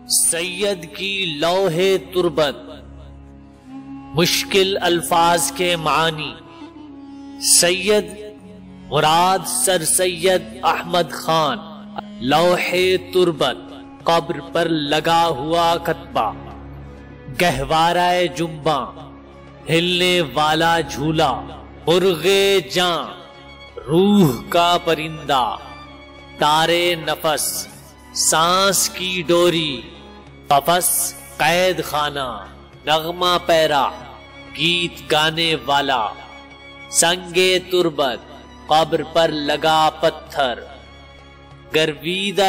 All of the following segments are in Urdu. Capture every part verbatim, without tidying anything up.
سید کی لوح تربت، مشکل الفاظ کے معنی۔ سید مراد سر سید احمد خان، لوح تربت قبر پر لگا ہوا کتبہ، گہوارہ جنباں ہلنے والا جھولا، مرغ جاں روح کا پرندہ، تارے نفس سانس کی ڈوری، قفس قید خانہ، نغمہ پیرا گیت گانے والا، سنگے تربت قبر پر لگا پتھر، گرویدہ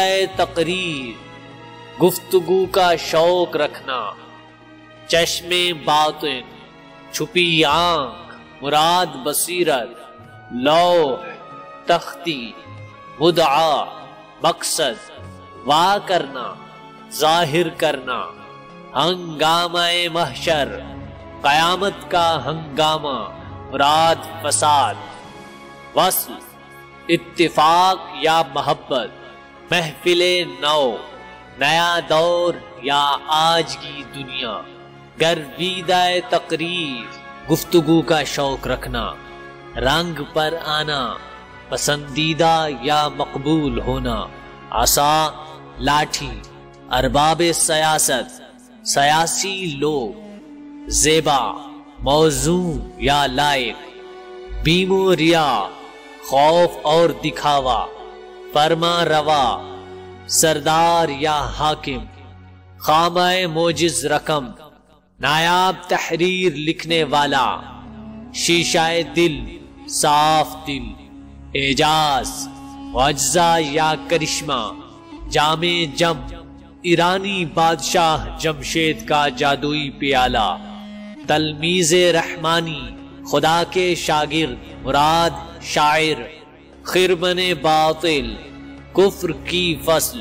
تقریر گفتگو کا شوق رکھنا، چشم باطن چھپی آنکھ مراد بصیرت، لوح تختی مدعا مقصد، وا کرنا ظاہر کرنا، ہنگامہ محشر قیامت کا ہنگامہ مراد فساد، وصل اتفاق یا محبت، محفل نو نیا دور یا آج کی دنیا، گرویدہ تقریر گفتگو کا شوق رکھنا، رنگ پر آنا پسندیدہ یا مقبول ہونا، عصا لاٹھی ارباب سیاست سیاسی لوگ، زیبا موزوں یا لائق، بیم و ریا خوف اور دکھاوا، فرما روا سردار یا حاکم، خامہ موجز رقم، نایاب تحریر لکھنے والا، شیشہ دل صاف دل، اعجاز معجزہ یا کرشمہ، جامع جم ایرانی بادشاہ جمشید کا جادوئی پیالہ، تلمیذ رحمانی خدا کے شاگرد مراد شاعر، خرمن باطل کفر کی فصل،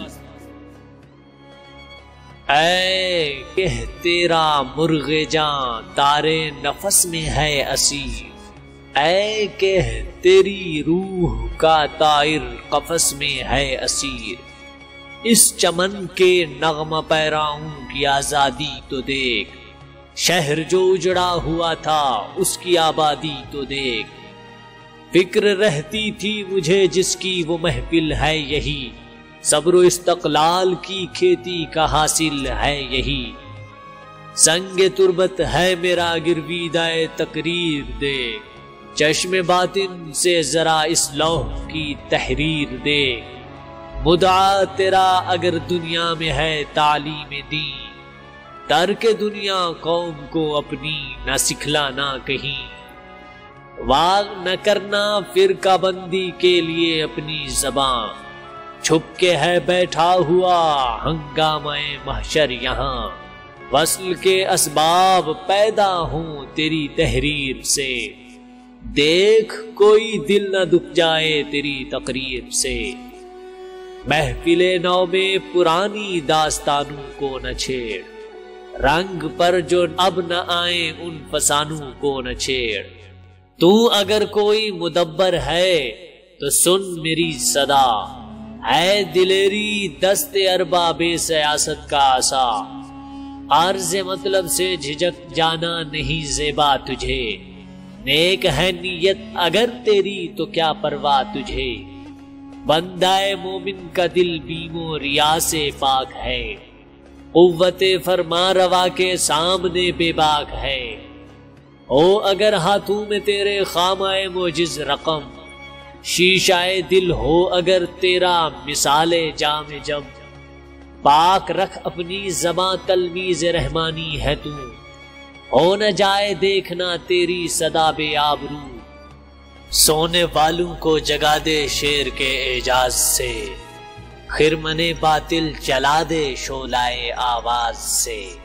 اے کہ تیرا مرغ جاں تارے نفس میں ہے اسیر، اے کہ تیری روح کا طائر قفس میں ہے اسیر، اس چمن کے نغمہ پیراؤں کی آزادی تو دیکھ، شہر جو اجڑا ہوا تھا اس کی آبادی تو دیکھ، فکر رہتی تھی مجھے جس کی وہ محفل ہے یہی، صبر و استقلال کی کھیتی کا حاصل ہے یہی، سنگ تربت ہے میرا گرویدہ تقریر دیکھ، چشم باطن سے ذرا اس لوح کی تحریر دیکھ، مدعا تیرا اگر دنیا میں ہے تعلیم دین، ترک دنیا قوم کو اپنی نہ سکھلانا کہیں، واگ نہ کرنا فرقہ بندی کے لیے اپنی زبان، چھپ کے ہے بیٹھا ہوا ہنگامہ محشر یہاں، وصل کے اسباب پیدا ہوں تیری تحریر سے، دیکھ کوئی دل نہ دکھ جائے تیری تقریر سے، محفل نو میں پرانی داستانوں کو نہ چھیڑ، رنگ پر جو اب نہ آئیں ان فسانوں کو نہ چھیڑ، تو اگر کوئی مدبر ہے تو سن میری صدا، ہے دلیری دست ارباب سیاست کا عصا، عرض مطلب سے جھجک جانا نہیں زیبا تجھے، نیک ہے نیت اگر تیری تو کیا پرواہ تجھے، بندہ مومن کا دل بیم و ریا سے پاک ہے، قوت فرما روا کے سامنے بے باک ہے، او اگر ہاتھوں میں تیرے خامہ موجز رقم، شیشہ دل ہو اگر تیرا مثال جام جم، پاک رکھ اپنی زباں تلمیذ رحمانی ہے تو، ہو نہ جائے دیکھنا تیری صدا بے آبرو، سونے والوں کو جگا دے شیر کے اعجاز سے، خرمن باطل چلا دے شعلہ آواز سے۔